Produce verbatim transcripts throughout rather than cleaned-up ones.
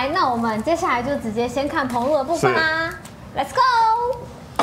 来，那我们接下来就直接先看澎湖的部分啦 ，Let's go。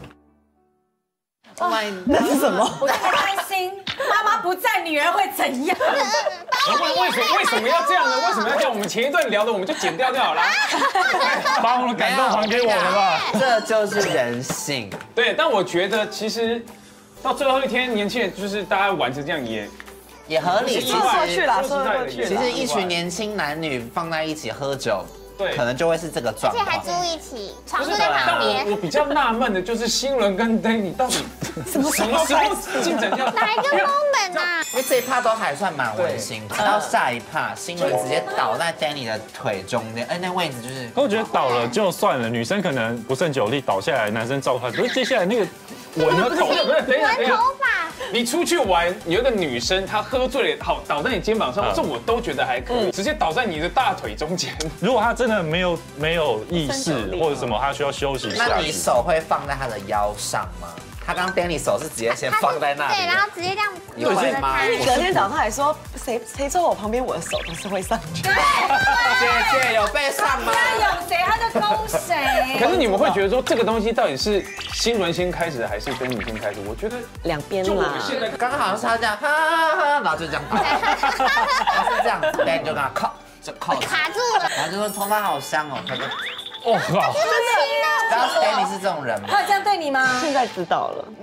哇，那是什么？我太担心，妈妈不在，女儿会怎样？ 为为什么为什么要这样呢？为什么要这样？我们前一段聊的我们就剪掉就好了。 把我们的感动还给我们吧。 这就是人性。 对，但我觉得其实到最后一天，年轻人就是大家玩成这样也也合理。 说过去啦，说过去。 其实一群年轻男女放在一起喝酒。 对， 可能就会是这个状况， 而且还住一起，床就在旁边。 我我比较纳闷的就是新伦跟 Danny 到底什么什么时候进展掉？ 哪一个 moment 啊？ 因为这一趴都还算蛮温馨，直到下一趴，新伦直接倒在 Danny 的腿中间，哎，那位置就是。 可我觉得倒了就算了，女生可能不胜酒力倒下来，男生照看。可是接下来那个吻的头， 不是，等一下，等一下。 头发。 你出去玩，有一个女生她喝醉了，好倒在你肩膀上，这我都觉得还可以，直接倒在你的大腿中间。 如果她真的没有没有意识或者什么，她需要休息一下。 那你手会放在她的腰上吗？他刚 Danny 手是直接先放在那里， 对，然后直接这样有会吗？ 因为隔天早上还说，谁谁坐我旁边，我的手都是会上去。 姐姐有被上吗？ 有谁他就攻谁。 可是你们会觉得说这个东西到底是新伦先开始还是 Danny 先开始？我觉得两边就我嘛们现在刚刚好像是他这样，哈哈哈，然后就这样，然后是这样 ，Danny 就跟他靠，就靠卡住了， 然后就说头发好香哦，他就。 哦靠！ 然后 Danny 是这种人吗？ 他有这样对你吗？ 现在知道了。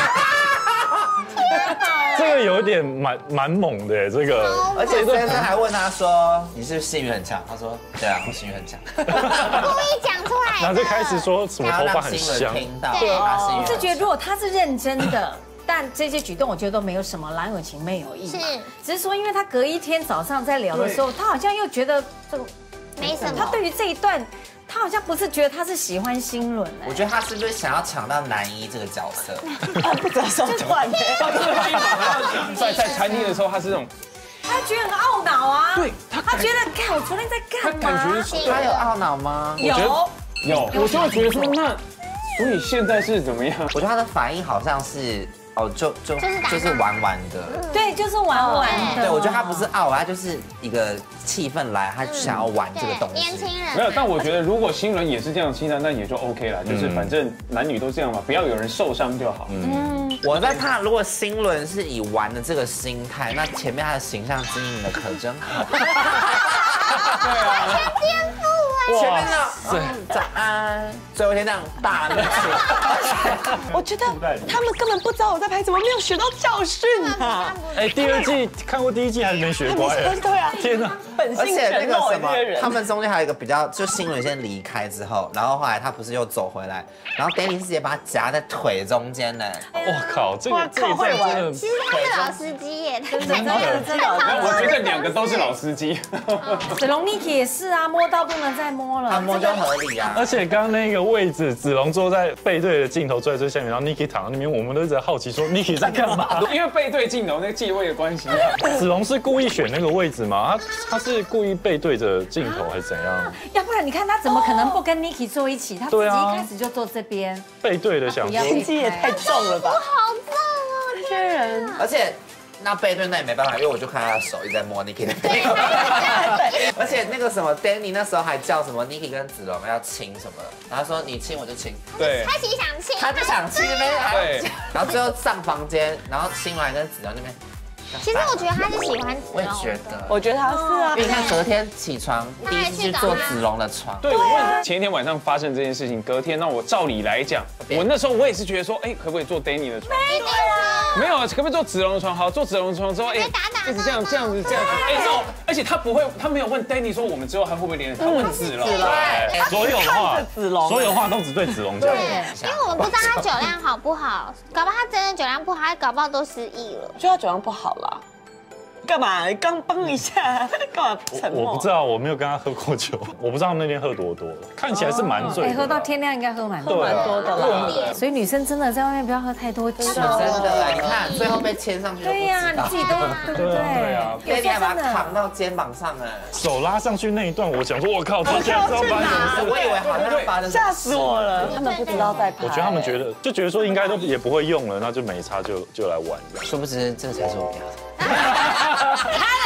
这个有点蛮蛮猛的，这个。 而且先生还问他说：“你是不是性欲很强？”他说：“对啊，我性欲很强。” 故意讲出来。 然后就开始说什么头发很香。 听到，对啊， 我是觉得如果他是认真的。但这些举动我觉得都没有什么郎有情妹有意嘛，只是说因为他隔一天早上在聊的时候，他好像又觉得这个没什么。 他对于这一段，他好像不是觉得他是喜欢新伦哎， 我觉得他是不是想要抢到男一这个角色？ 不择手段的。 在在餐厅的时候，他是这种， 他觉得很懊恼啊。 对他， 他觉得看我昨天在干嘛？ 他感觉他有懊恼吗？ 有有，我就会觉得说那，所以现在是怎么样？ 我觉得他的反应好像是。哦，就就就是玩玩的， 对，就是玩玩的。 对，我觉得他不是傲，他就是一个气氛来，他想要玩这个东西。 年轻人没有，但我觉得如果新人也是这样期待，那也就 OK 了，就是反正男女都这样嘛，不要有人受伤就好。 嗯，我在怕，如果新伦是以玩的这个心态，那前面他的形象经营的可真好。 对啊。 颠覆哎！ 前面的早安，最后一天这样大那个。 我觉得他们根本不知道我在拍，怎么没有学到教训啊？ 哎，第二季看过第一季还是没学乖？ 对啊， 天哪！ 而且那个什么，他们们中间还有一个比较，就新伦先离开之后，然后后来他不是又走回来，然后 Danny 是直接把他夹在腿中间呢。 我靠，这个这一会玩。 真的。 其实他是老司机耶，真的真的真的。 我觉得两个都是老司机。 子龙 Niki 也是啊，摸到不能再摸了。 他摸就合理啊。 而且刚刚那个位置，子龙坐在背对的镜头坐在最下面，然后 Niki 躺在那边，我们都一直在好奇说 Niki 在干嘛？ 因为背对镜头那个继位的关系。 子龙是故意选那个位置吗？他他是故意背对着镜头还是怎样？ 要不然你看他怎么可能不跟 Niki 坐一起？他自己一开始就坐这边， 背对的想说， 心机也太重了吧？ 好棒哦， 这些人。 而且那背对那也没办法，因为我就看他的手一直在摸 Niki 的背。而且那个什么 Danny 那时候还叫什么 Niki 跟子龙要亲什么的，然后说你亲我就亲， 对， 他其实想亲， 他就想亲那边， 对， 然后最后上房间，然后新来跟子龙那边。 其实我觉得他是喜欢子我也龙觉得， 我觉得他是啊， 因为你看隔天起床第一次去坐子龙的床， 对，我问前一天晚上发生这件事情，隔天那我照理来讲，我那时候我也是觉得说，哎，可不可以坐 Danny 的床？ 一定啊， 没有，可不可以坐子龙的床？好，坐子龙的床之后，哎，一直这样这样子这样子，哎，那而且他不会，他没有问 Danny 说我们之后还会不会连，他问子龙， 对， 所有话子龙， 所有话都只对子龙讲， 因为我们不知道他酒量好不好，搞不好他真的酒量不好，他搞不好都失忆了。 我觉得他酒量不好啦。干嘛？刚帮一下，干嘛沉默？ 我不知道，我没有跟他喝过酒，我不知道他们那天喝多多，看起来是蛮醉的。 喝到天亮应该喝蛮多， 蛮多的啦。 所以女生真的在外面不要喝太多酒。 真的，你看最后被牵上去。 对呀，你自己都对对对啊。 对，你还把他扛到肩膀上哎， 手拉上去那一段，我想说，我靠，这现在知道发生什么事？ 我以为好像发生， 吓死我了。他们不知道在拍。 我觉得他们觉得就觉得说应该都也不会用了，那就没差就就来玩。 殊不知这才是我要的。 他的专属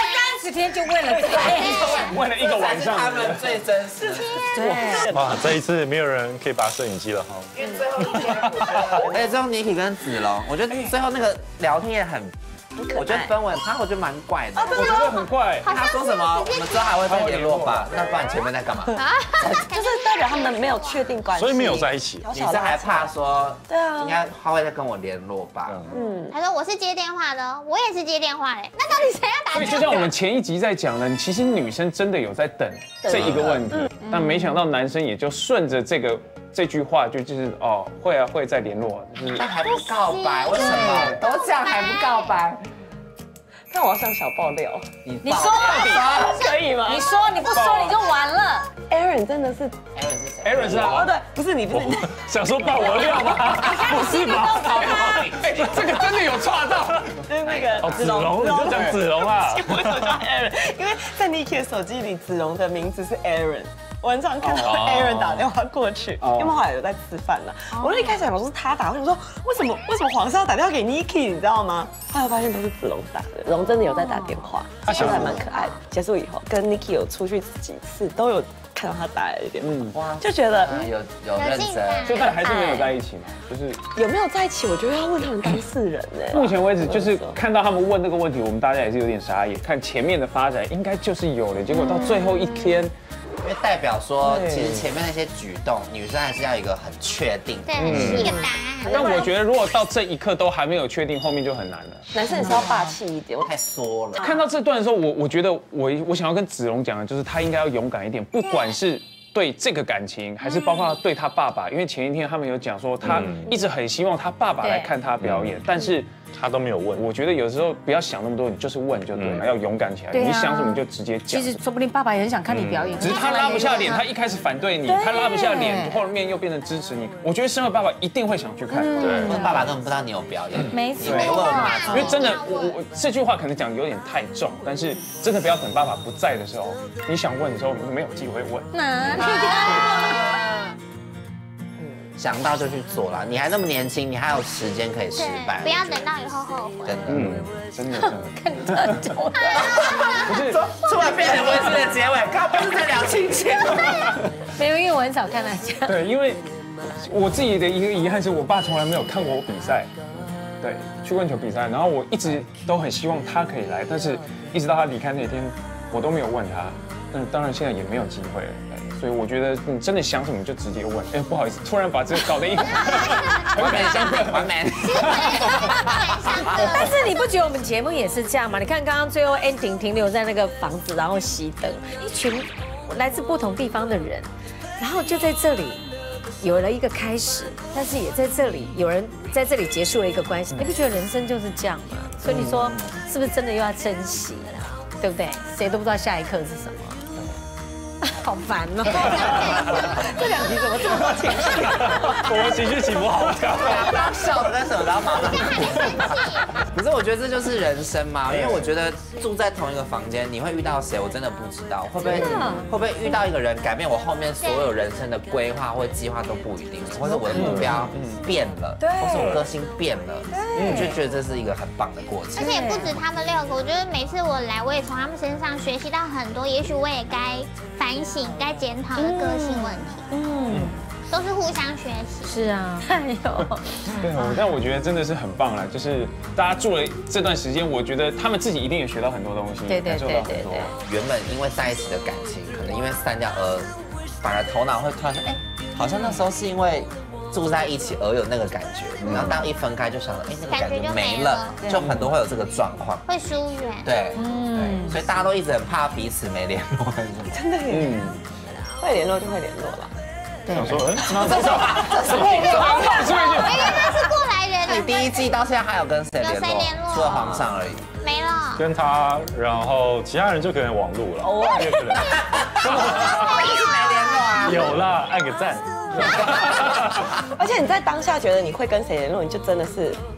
十天就为了这个， 为了一个晚上， 他们最真实。 对， 哇，这一次没有人可以拔摄影机了哈。 因为最后一天，而且最后 Niki 跟子龙，我觉得最后那个聊天也很。我觉得氛围，他我觉得蛮怪的， 我觉得很怪。 他说什么？我们之后还会再联络吧？那不然前面在干嘛？ 就是代表他们没有确定关系， 所以没有在一起。 你是还怕说， 对啊， 应该他会再跟我联络吧？ 嗯，他说我是接电话的，我也是接电话嘞。那到底谁要打所以电话？ 就像我们前一集在讲的，其实女生真的有在等这一个问题，但没想到男生也就顺着这个这句话，就就是哦会啊会再联络，就是但还不告白，为什么都这样还不告白？ 但我要上小爆料， 你你说吧， 可以吗？ 你说你不说你就完了。 Aaron 真的是 Aaron 是谁 Aaron 是啊， 哦，对，不是你，不是你， 想说爆我料吗？不是吧？ 哎，这个真的有抓到， 就是那个哦，子龙，你就讲子龙啊。 为什么叫 Aaron？因为在 Niki 的手机里，子龙的名字是 Aaron。我很常看到 Aaron 打电话过去，因为后来有在吃饭呢。我就一开始想说是他打，我想说为什么为什么皇上要打电话给 Niki， 你知道吗？后来发现都是子龙打的，子龙真的有在打电话，他其实还蛮可爱的。结束以后跟 Niki 有出去几次，都有看到他打来的电话，就觉得有有认真， 就但还是没有在一起嘛，就是有没有在一起，我觉得要问他们当事人呢。 目前为止，就是看到他们问这个问题，我们大家也是有点傻眼。看前面的发展，应该就是有了，结果到最后一天。 因为代表说，其实前面那些举动，女生还是要有一个很确定， 对，一个答案。 但我觉得，如果到这一刻都还没有确定，后面就很难了。 男生也是要霸气一点，我太缩了。 看到这段的时候，我我觉得我我想要跟子龙讲的就是，他应该要勇敢一点，不管是对这个感情，还是包括对他爸爸，因为前一天他们有讲说，他一直很希望他爸爸来看他表演，但是。 他都没有问， 我觉得有时候不要想那么多，你就是问就对了，要勇敢起来。你想什么就直接讲。 其实说不定爸爸也很想看你表演， 只是他拉不下脸，他一开始反对你，他拉不下脸，后面又变成支持你。我觉得身为爸爸一定会想去看， 对，爸爸根本不知道你有表演， 没错， 没问嘛。 因为真的，我我这句话可能讲有点太重，但是真的不要等爸爸不在的时候，你想问的时候没有机会问。 想到就去做了，你还那么年轻，你还有时间可以失败， 不要等到以后后悔。 真的， 嗯，真的真的。 不是，突然变成温馨的结尾，刚不是在聊亲情吗？ 没有，因为我很少看他讲。 对，因为我自己的一个遗憾是我爸从来没有看过我比赛，对，曲棍球比赛，然后我一直都很希望他可以来，但是一直到他离开那天，我都没有问他。但当然现在也没有机会了。所以我觉得你真的想什么就直接问。哎，不好意思，突然把这个搞得一完美相对完美。 但是你不觉得我们节目也是这样吗？你看刚刚最后 ending 停留在那个房子，然后熄灯，一群来自不同地方的人，然后就在这里有了一个开始，但是也在这里有人在这里结束了一个关系。你不觉得人生就是这样吗？所以你说是不是真的又要珍惜，对不对？谁都不知道下一刻是什么。好烦哦！ 这两集怎么这么多情绪？ 我们情绪起伏好高。 刚刚笑的跟什么，然后马上。可是我觉得这就是人生嘛，因为我觉得住在同一个房间，你会遇到谁，我真的不知道。会不会会不会遇到一个人，改变我后面所有人生的规划或计划都不一定，或者我的目标变了，或是我个性变了，我就觉得这是一个很棒的过程。 而且不止他们六个，我觉得每次我来，我也从他们身上学习到很多，也许我也该反省、该检讨的个性问题。嗯，都是互相学习。 是啊，哎呦， 对，但我觉得真的是很棒啦，就是大家住了这段时间，我觉得他们自己一定也学到很多东西， 对对感受到很多。 原本因为在一起的感情，可能因为散掉而反而头脑会突然说，哎，好像那时候是因为住在一起而有那个感觉，然后当一分开就想了，哎，那个感觉没了，就很多会有这个状况， 会疏远。 对，嗯，所以大家都一直很怕彼此没联络， 真的耶，嗯，会联络就会联络了。 想说，哎， 这是什么？ 因为他是过来人。 你第一季到现在还有跟谁联络？除了皇上而已。 没了。 跟他，然后其他人就可能网路了，偶尔可能。 一直没联络啊。 有啦，按个赞。 而且你在当下觉得你会跟谁联络，你就真的是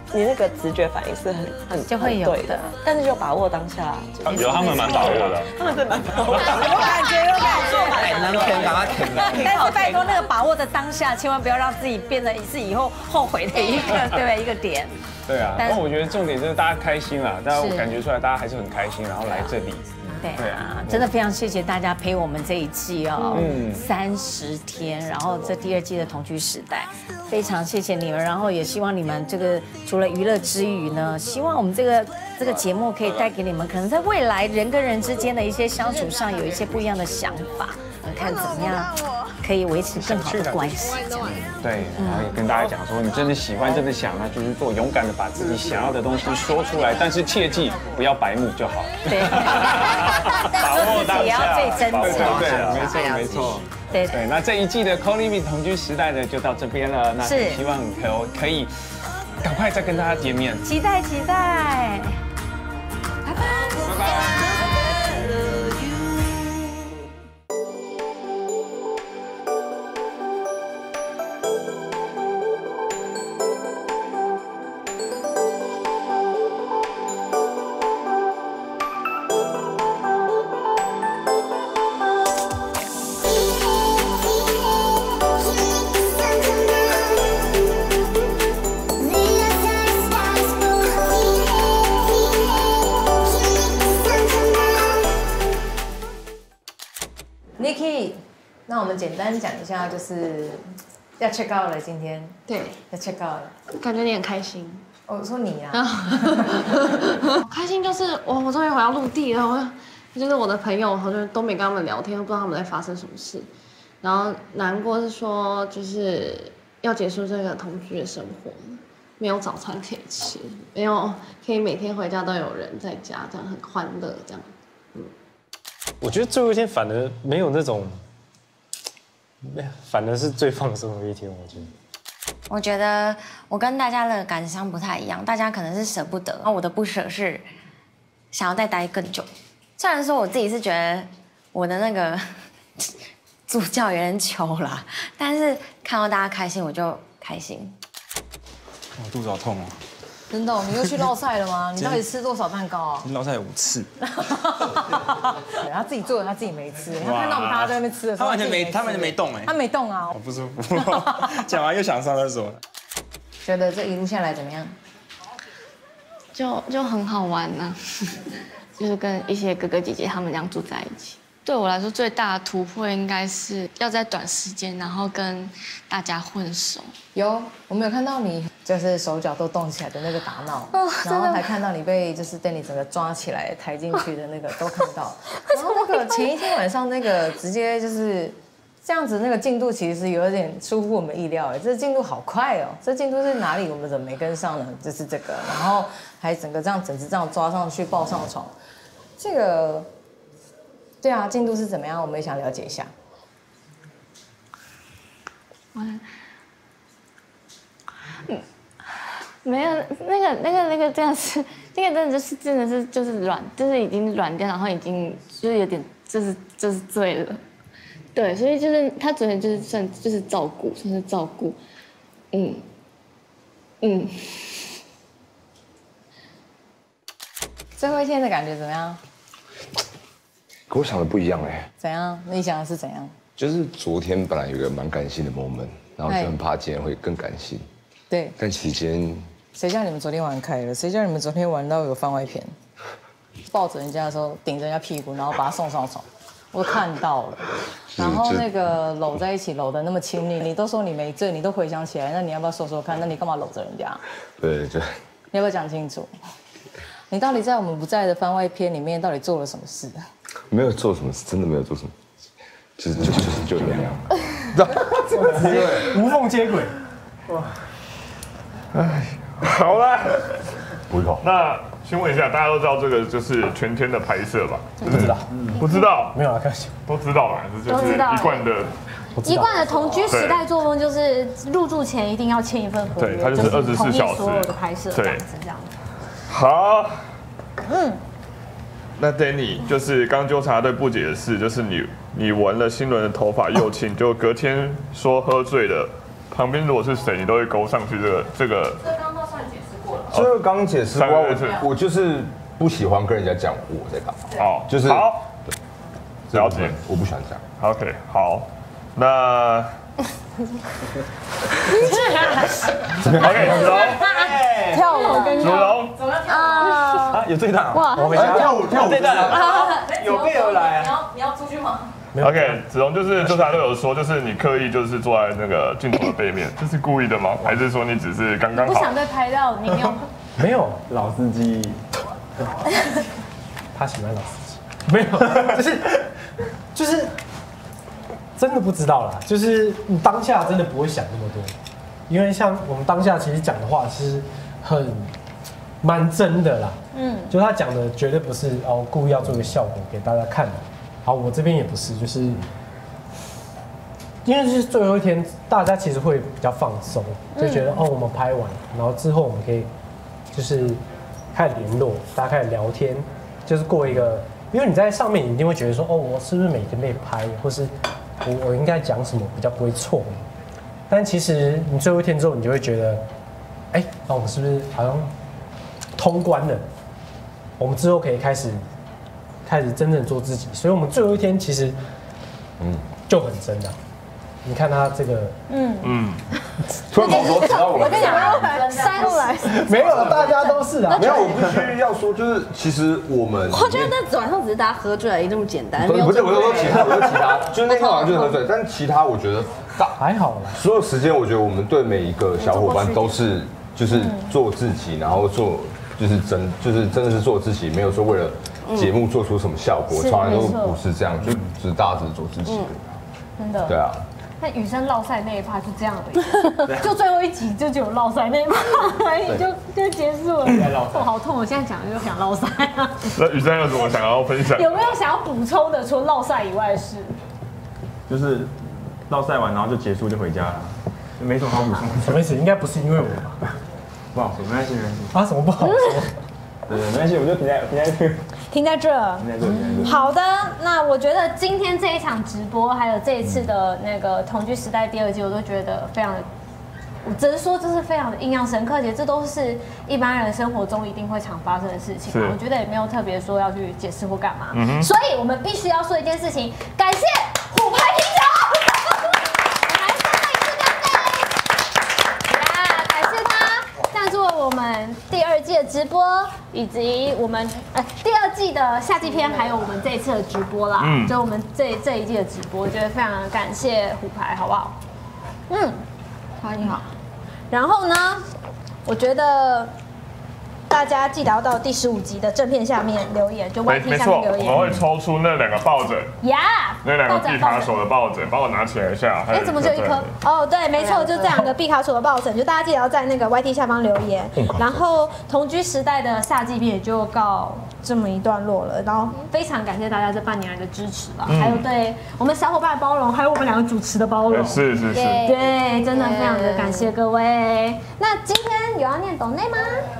你那个直觉反应是很很就会有对的，但是就把握当下。 有他们蛮把握的， 他们真的蛮把握的。 有感觉，有感觉。 哎，能停赶快停了。 但是拜托，那个把握的当下，千万不要让自己变成是以后后悔的一个，对不对？一个点。 对啊，但我觉得重点就是大家开心啦，大家我感觉出来大家还是很开心，然后来这里。 对啊，真的非常谢谢大家陪我们这一季哦，嗯，三十天，然后这第二季的同居时代，非常谢谢你们，然后也希望你们这个除了娱乐之余呢，希望我们这个这个节目可以带给你们，可能在未来人跟人之间的一些相处上有一些不一样的想法，看怎么样可以维持更好的关系。 对，然后也跟大家讲说，你真的喜欢，真的想，那就是做勇敢的把自己想要的东西说出来，但是切记不要白目就好。对。把握当下，也要最真诚。对，没错没错。对对，那这一季的 Call Me 同居时代呢，就到这边了。那希望可可以赶快再跟大家见面， 期待期待。拜拜拜拜。Niki， 那我们简单讲一下，就是要 check out 了，今天对， 要 check out 了， 感觉你很开心。 我说你啊， 开心就是我我终于回到陆地了，我就是我的朋友，好像都没跟他们聊天，都不知道他们在发生什么事。然后难过是说，就是要结束这个同居的生活，没有早餐可以吃，没有可以每天回家都有人在家，这样很欢乐这样。嗯。 我觉得最后一天反而没有那种，反而是最放松的一天。我觉得， 我觉得我跟大家的感伤不太一样，大家可能是舍不得，然后我的不舍是想要再待更久。虽然说我自己是觉得我的那个助教有点糗啦，但是看到大家开心我就开心。 我肚子好痛哦。 真的、哦，你又去烙赛了吗？你到底吃多少蛋糕啊？ 烙赛有五次。 他自己做的，他自己没吃。他看到我们大家在那边吃的时候， 他完全没，他完全没动哎。 他没动啊。 好不舒服。讲完又想上厕所。 觉得这一路下来怎么样？ 就就很好玩呐、啊，就是跟一些哥哥姐姐他们这样住在一起。对我来说，最大的突破应该是要在短时间，然后跟大家混熟。 有，我们有看到你，就是手脚都动起来的那个打闹，哦、然后还看到你被就是被你整个抓起来抬进去的那个都看到。然后那个前一天晚上那个直接就是这样子，那个进度其实有点出乎我们意料哎，这进度好快哦，这进度是哪里？我们怎么没跟上呢？就是这个，然后还整个这样整只这样抓上去抱上床，这个。对啊，进度是怎么样？我们也想了解一下。 我，嗯，没有那个那个那个这样是，那个真的就是真的是就是软，就是已经软掉，然后已经就是有点就是就是醉了。对，所以就是他昨天就是算就是照顾，算是照顾，嗯嗯。 最后一天的感觉怎么样？ 跟我想的不一样哎。 怎样？你想的是怎样？ 就是昨天本来有一个蛮感性的 moment， 然后就很怕今天会更感性。 对。 但期间， 谁叫你们昨天玩开了？谁叫你们昨天玩到有番外篇？抱着人家的时候顶着人家屁股，然后把他送上床，我看到了。然后那个搂在一起，搂得那么亲密，你都说你没醉，你都回想起来，那你要不要说说看？那你干嘛搂着人家？ 对对。 你要不要讲清楚？你到底在我们不在的番外篇里面到底做了什么事？ 没有做什么事，真的没有做什么，就是就就是就那样， 直接无缝接轨。哇， 哎，好了， 不好。 那先问一下，大家都知道这个就是全天的拍摄吧？ 不知道， 不知道， 没有啊，开玩笑， 都知道啦，这就是一贯的。 一贯的同居时代作风就是入住前一定要签一份合约， 对，它就是二十四小时所有的拍摄这样子这样。 好，嗯。那 Danny 就是刚纠察队不解的事，就是你你闻了新伦的头发又亲，就隔天说喝醉了，旁边如果是谁，你都会勾上去这个这个。 这刚刚都算解释过了。 就是刚刚解释过，我我就是不喜欢跟人家讲我在干嘛。 好， 就是好，了解， 我不喜欢这样。 OK， 好，那 OK， 子龙， 跳舞跟子龙啊，有这一段哇， 我回家跳舞跳舞这一段有备而来。 你要你要出去吗？ OK， 子龙就是就他都有说，就是你刻意就是坐在那个镜头的背面，这是故意的吗？还是说你只是刚刚好？ 不想被拍到，你没有？ 没有老司机，他喜欢老司机，没有，就是就是真的不知道啦，就是你当下真的不会想那么多，因为像我们当下其实讲的话是很蛮真的啦，嗯，就他讲的绝对不是哦故意要做一个效果给大家看的。好，我这边也不是，就是因为是最后一天，大家其实会比较放松，就觉得、嗯、哦，我们拍完，然后之后我们可以就是开始联络，大家开始聊天，就是过一个，因为你在上面你一定会觉得说，哦，我是不是每天被拍，或是我我应该讲什么比较不会错，但其实你最后一天之后，你就会觉得，哎、欸，那我们是不是好像通关了？我们之后可以开始。开始真正做自己，所以我们最后一天其实，嗯，就很真的。你看他这个，嗯嗯， 突然毛说，只要我我跟你讲，删出来， 没有，大家都是啊。没有，我必须要说，就是其实我们， 我觉得那晚上只是大家喝醉而已，这么简单。 不是不是，我是说其他，我说其他，就是那天晚上就是喝醉，但其他我觉得大还好啦。 所有时间，我觉得我们对每一个小伙伴都是就是做自己，然后做就是真就是真的是做自己，没有说为了。节目做出什么效果，从来都不是这样，就只大家只是做自己。 真的。 对啊。 那雨生落赛那一趴就这样而已，就最后一集就只有落赛那一趴而已，就就结束了。哦，好痛！我现在讲就想落赛啊。 那雨生有什么想要分享？ 有没有想要补充的？除了落赛以外的事？ 就是落赛完然后就结束就回家了，没什么好补充。什么意思？应该不是因为我吧？不好说，没关系没关系。啊，什么不好说？对，没关系，我就停在停在这。 停在这。停在这，停在这。好的，那我觉得今天这一场直播，还有这一次的那个《同居时代》第二季，我都觉得非常的，我只是说这是非常的印象深刻，而且这都是一般人生活中一定会常发生的事情。我觉得也没有特别说要去解释或干嘛，嗯、所以我们必须要说一件事情，感谢虎牌啤酒。我们第二季的直播，以及我们呃第二季的夏季篇，还有我们这一次的直播啦，嗯，就我们这这一季的直播，我觉得非常感谢虎牌，好不好？嗯，好，你好。然后呢，我觉得大家记得要到第十五集的正片下面留言，就 Y T 下面留言。 我们会抽出那两个抱枕， 呀， 那两个毕卡索的抱枕，帮我拿起来一下。 哎，怎么只有一颗？哦，对，没错，就这两个毕卡索的抱枕，就大家记得要在那个 Y T 下方留言。然后同居时代的夏季片也就告这么一段落了。然后非常感谢大家这半年来的支持吧，还有对我们小伙伴的包容，还有我们两个主持的包容。 是是是， 对，真的非常的感谢各位。那今天有要念抖内吗？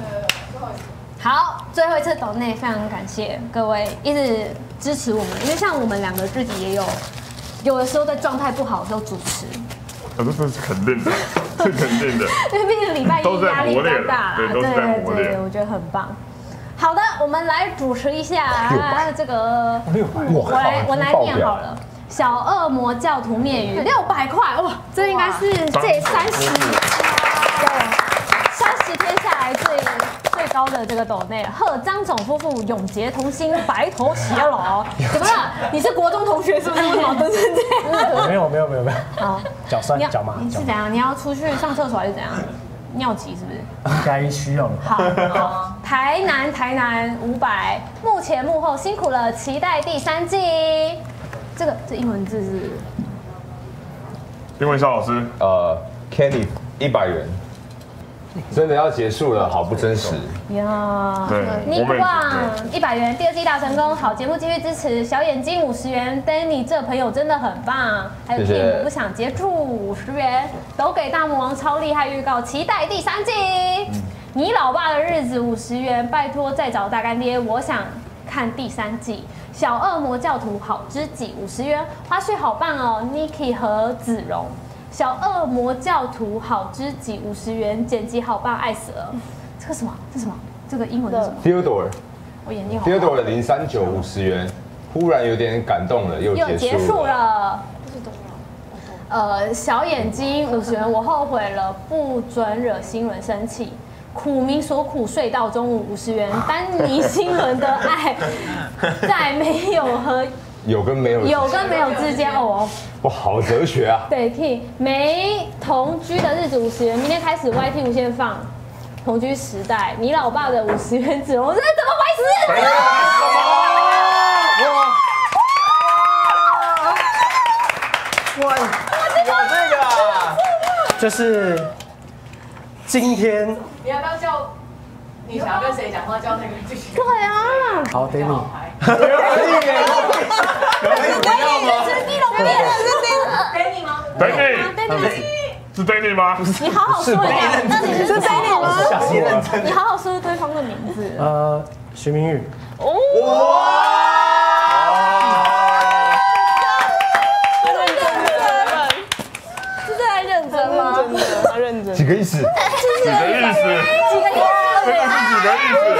好，最后一次抖内，非常感谢各位一直支持我们，因为像我们两个自己也有，有的时候在状态不好的时候主持， 这是肯定的，是肯定的， 因为毕竟礼拜一压力比较大啦， 对对对， 我觉得很棒。好的，我们来主持一下这个，我来我来念好了。小恶魔教徒灭语六百块，哇，这应该是这三十对三十天下来最。最高的这个斗内，贺张总夫妇永结同心，白头偕老。怎么了？你是国中同学是不是？为什么蹲成这样？ 没有没有没有没有。好，脚酸脚麻。 你是怎样？你要出去上厕所还是怎样？尿急是不是？ 应该需要的。 好，好。台南台南五百，幕前幕后辛苦了，期待第三季。这个这英文字是？ 英文小老师， 呃 ，Kenny 一百元。真的要结束了，好不真实呀！对，尼旺一百元，第二季大成功，好节目继续支持。小眼睛五十元 ，Danny 这朋友真的很棒。还有 Tim 我不想接住五十元，都给大魔王超厉害预告，期待第三季。嗯、你老爸的日子五十元，拜托再找大干爹，我想看第三季。小恶魔教徒好知己五十元，花絮好棒哦 ，Niki 和子荣。小恶魔教徒好知己五十元，剪辑好棒，爱死了。 这个什么？这什么？这个英文是什么 ？Theodore， 我眼睛好。 Theodore 的零三九五十元，忽然有点感动了，又又结束了。 这是多少？ 呃，小眼睛五十元，我后悔了，不准惹新伦生气。苦民所苦，睡到中午五十元，丹尼新伦的爱，在没有和有跟没有有跟没有之间哦。 哇，好哲学啊！ 对 ，T 没同居的日子五十元，明天开始 Y T 无限放。同居时代，你老爸的五十元子龙，这是怎么回事？ 哇！ 有这个啊， 就是今天。 你要不要叫？你想要跟谁讲话？叫那个继续。 对啊。 好 ，Danny。 可以耶，可以不要吗？ 是 Danny 吗 ？Danny，是 Danny 吗？ 你好好说一下，那你是 Danny 吗？你好好说对方的名字。 呃，徐明宇。 哇！ 认真， 几个意思？ 几个意思？ 几个意思？ 这个是几个意思？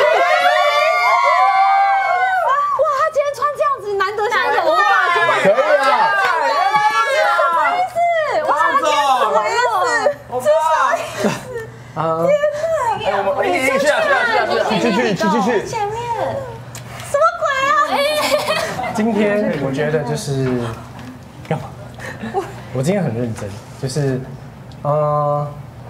哇，他今天穿这样子，难得想有欧巴， 可以啊！ 什么意思？哇，什么意思？这什么意思？ 啊！ 天哪！ 我们一起去啊去啊去啊去啊！去去去去去！ 前面什么鬼啊？ 今天我觉得就是干嘛？我今天很认真，就是呃，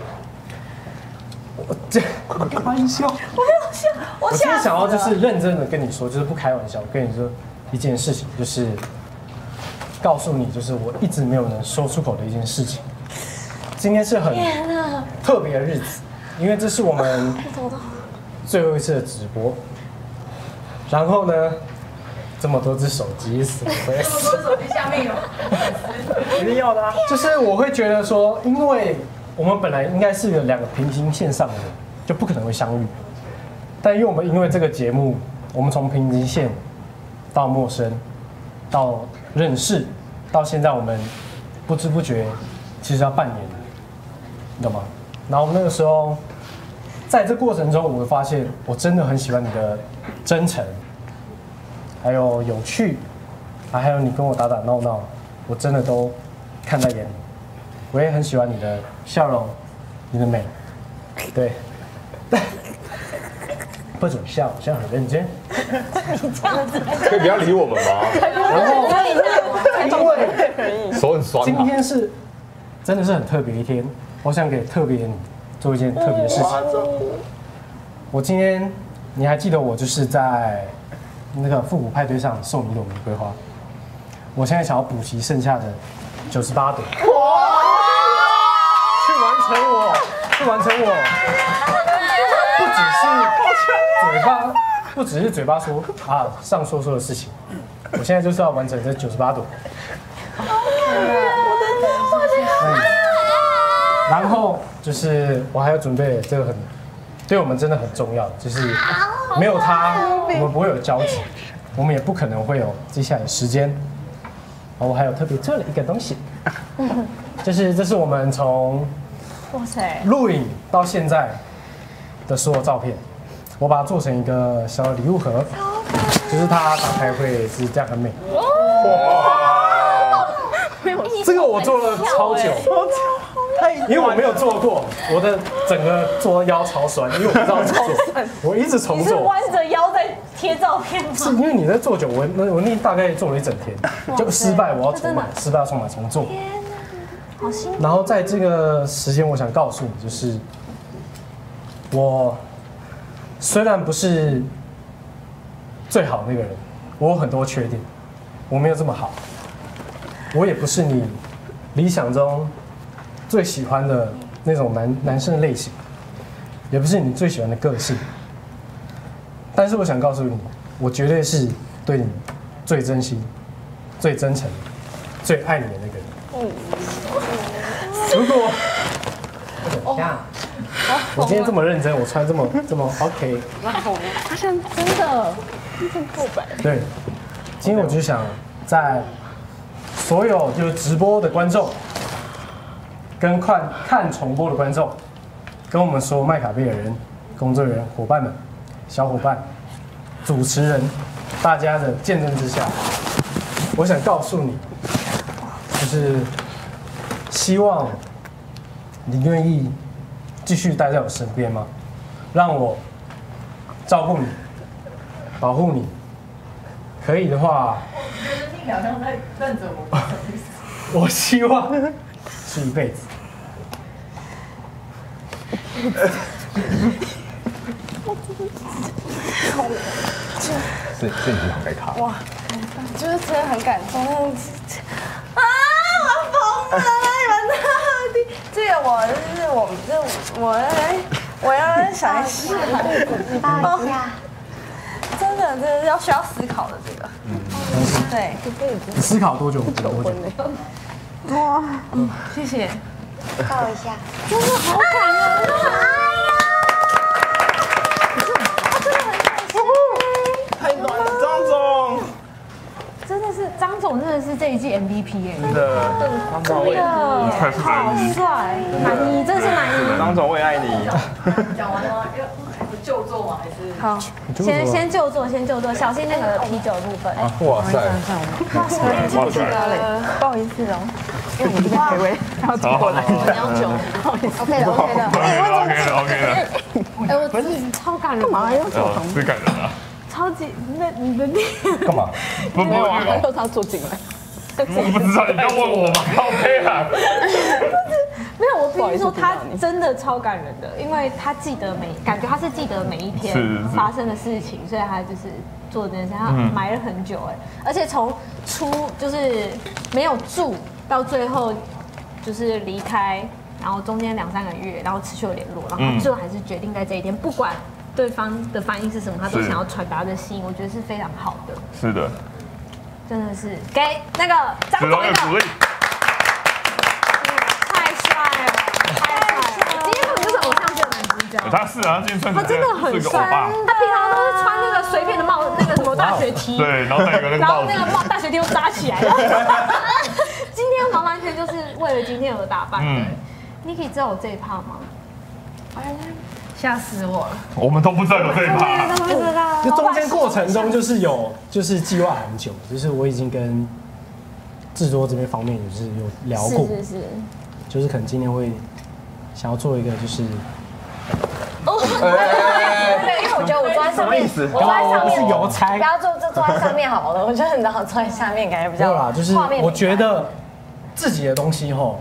我这我开玩笑， 我没有笑，我我今天想要就是认真的跟你说，就是不开玩笑，跟你说一件事情，就是告诉你，就是我一直没有能说出口的一件事情。今天是很特别的日子，因为这是我们最后一次的直播。然后呢，这么多只手机，死会死。 手机下面有。 一定要的啊！就是我会觉得说，因为我们本来应该是有两个平行线上的人，就不可能会相遇。但因为我们因为这个节目，我们从平行线到陌生，到认识，到现在我们不知不觉其实要半年了，你懂吗？然后那个时候，在这过程中，我会发现我真的很喜欢你的真诚，还有有趣，啊，还有你跟我打打闹闹，我真的都看在眼里。我也很喜欢你的笑容，你的美，对。不准笑，这样很认真。 你这样子， 可以不要理我们吗？ 然后，因为手很酸。 今天是真的是很特别一天，我想给特别你做一件特别的事情。我今天你还记得我就是在那个复古派对上送你一朵玫瑰花，我现在想要补齐剩下的九十八朵，去完成我，去完成我，不只是嘴巴，不只是嘴巴说啊上说说的事情，我现在就是要完成这九十八朵。然后就是我还要准备这个很对我们真的很重要，就是没有他，我们不会有交集，我们也不可能会有接下来的时间。我还有特别做了一个东西，就是这是我们从哇塞录影到现在的所有照片，我把它做成一个小礼物盒，就是它打开会是这样很美。哇！这个我做了超久。因为我没有做过，我的整个做腰超酸，因为我不知道怎么做，我一直重你是做。 弯着腰在贴照片吗？ 是因为你在做久，我那我那大概做了一整天，就失败我要重买，失败要重买重做。 天哪，好辛苦。 然后在这个时间，我想告诉你，就是我虽然不是最好那个人，我有很多缺点，我没有这么好，我也不是你理想中最喜欢的那种男男生的类型，也不是你最喜欢的个性。但是我想告诉你，我绝对是对你最真心、最真诚、最爱你的那个人。如果等一下，我今天这么认真，我穿这么这么 OK， 好像真的很够白。 对，今天我就想在所有就是直播的观众，跟看看重播的观众，跟我们说麦卡贝的人， 工作人员、伙伴们、小伙伴、主持人，大家的见证之下，我想告诉你，就是希望你愿意继续待在我身边吗？让我照顾你，保护你。可以的话， 你好像在认着我。 我希望是一辈子。 这这已经很该卡了。 哇，就是真的很感动。啊，我要疯了！你们到底这个我就是我这我我要想一下，抱一下。真的，真的要需要思考的这个。嗯，对， 你思考多久？多久？ 哇，嗯，谢谢。 抱一下， 真的好感人啊！ 太暖了，张总。 真的是张总，真的是这一季 M V P 耶！ 真的，张总我也好帅，满意，真的是满意。 张总我也爱你。 讲完了吗？要就坐吗？还是好，先先就坐，先就坐，小心那个啤酒的部分。 哇塞！ 哇塞！ 哇塞！ 不好意思哦，因为我这边陪位要走过来，你要酒，不好意思。OK 的 OK 的 OK 的 OK 的。 哎，我真的超感人，干嘛要坐旁边？ 是感人啊！ 超级，那你的脸干嘛？ 不不， 还有他坐进来。 我不知道，你要问我吗？OK 啊。 没有，我必须说他真的超感人的，因为他记得每，感觉他是记得每一天发生的事情，所以他就是做这件事，他埋了很久哎，而且从出就是没有住到最后就是离开，然后中间两三个月，然后持续有联络，然后最后还是决定在这一天，不管对方的反应是什么，他都想要传达的心，我觉得是非常好的。 是的， 真的是给那个张总一个鼓励。 他是啊，今天穿他真的很帅，他平常都是穿那个随便的帽，那个什么大学 T， 对，然后戴个那个帽子， 然后那个帽大学 T 又扎起来了。今天完完全就是为了今天而打扮的。你可以知道我这一趴吗？吓死我了！ 我们都不知道有这一趴， 不知道。 就中间过程中就是有就是计划很久，就是我已经跟制作这边方面就是有聊过， 是是是， 就是可能今天会想要做一个就是。 对，因为我觉得我坐在上面，我坐在上面是邮差， 不要坐坐坐在上面好了。我觉得你知道坐在下面感觉比较没有啦，就是我觉得自己的东西吼，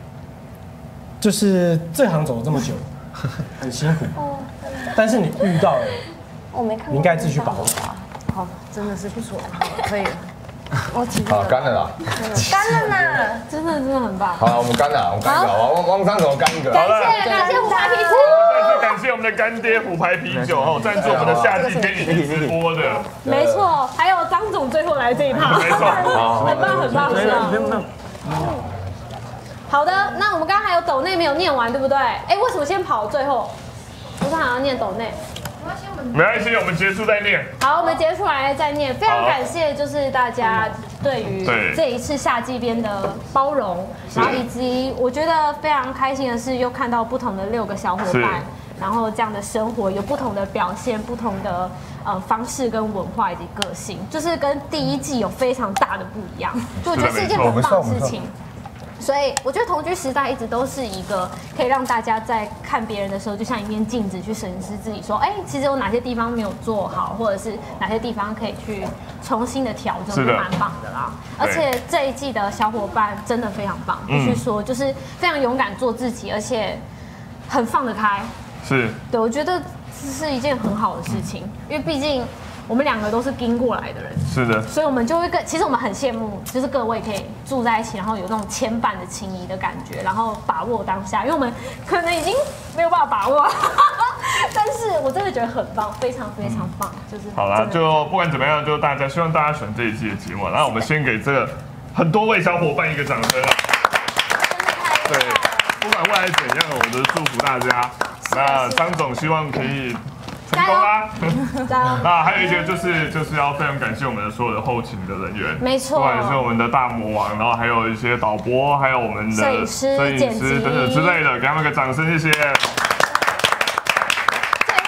就是这行走这么久，很辛苦，但是你遇到了， 我没看， 你应该自己去把握。 好，真的是不错，可以了。 我起好干了啦， 干了呢， 真的真的很棒。 好了，我们干了，我们干一个，王王张总干一个。 感谢感谢虎牌啤酒， 再次感谢我们的干爹虎牌啤酒哦，赞助我们的夏季可以直播的。 没错，还有张总最后来这一趴， 没错， 很棒很棒很棒。好的，那我们刚刚还有斗内没有念完，对不对？哎，为什么先跑最后？不是还要念斗内？ 没关系，我们结束再念。 好，我们结束来再念。非常感谢，就是大家对于这一次夏季边的包容，然后以及我觉得非常开心的是，又看到不同的六个小伙伴，然后这样的生活有不同的表现，不同的呃方式跟文化以及个性，就是跟第一季有非常大的不一样。就我觉得是一件很棒的事情。所以我觉得同居时代一直都是一个可以让大家在看别人的时候，就像一面镜子去审视自己，说，哎，其实有哪些地方没有做好，或者是哪些地方可以去重新的调整，就蛮棒的啦。而且这一季的小伙伴真的非常棒，必须说，就是非常勇敢做自己，而且很放得开。 是， 对，我觉得这是一件很好的事情，因为毕竟我们两个都是跟过来的人， 是的， 所以我们就会更，其实我们很羡慕，就是各位可以住在一起，然后有那种牵绊的情谊的感觉，然后把握当下，因为我们可能已经没有办法把握，但是我真的觉得很棒，非常非常棒，就是好啦，就不管怎么样，就大家希望大家喜欢这一季的节目，然后我们先给这个很多位小伙伴一个掌声啊！对，不管未来怎样，我都祝福大家。那张总希望可以成功啦！那还有一个就是就是要非常感谢我们的所有的后勤的人员， 没错， 不管是我们的大魔王，然后还有一些导播，还有我们的摄影师、 摄影师等等之类的，给他们个掌声，谢谢。 最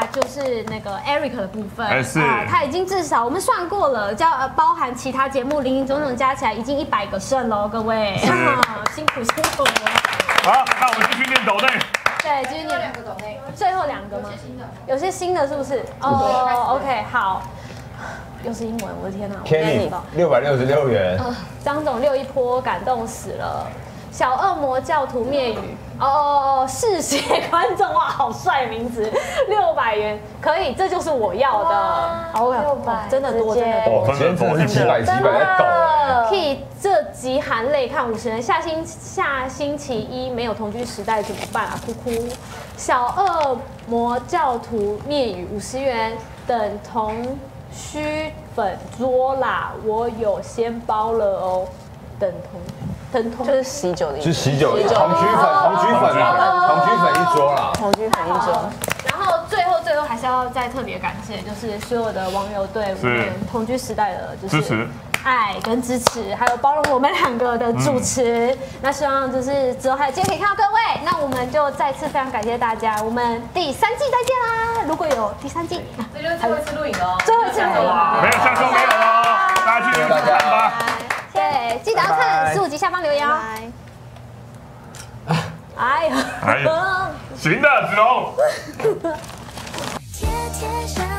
就是那个 Eric 的部分， 哎是啊他已经至少我们算过了，叫呃包含其他节目零零总总加起来已经一百个胜喽，各位，辛苦辛苦了。 好，那我们继续念抖内。 对，继续念两个抖内，最后两个吗？有些新的是不是？哦 ，OK， 好。又是英文，我的天哪！ Kenny 六百六十六元。 张总溜一波，感动死了。小恶魔教徒灭语，哦哦哦，嗜血观众哇，好帅名字，六百元可以，这就是我要的。好，六百，真的多，真的多， 今天真的是几百几百在抖。 可以这集含泪看五十人，下星下星期一没有同居时代怎么办啊？哭哭。小恶魔教徒灭语五十元，等同。虚粉桌啦，我有先包了哦，等同等同就是喜酒的， 就是喜酒，红曲粉，红曲粉啊，红曲粉一桌啦， 红曲粉一桌。 然后最后最后还是要再特别感谢，就是所有的网友对我们同居时代的就是支持。爱跟支持，还有包容我们两个的主持，嗯、那希望就是之后还有机会可以看到各位，那我们就再次非常感谢大家，我们第三季再见啦！如果有第三季， 这就是最后一次录影哦， 最后一次录影， 没有下周没有了，大家去看吧。 对，记得要看十五集下方留言哦。哎呀， 哎呀，行的，子龙。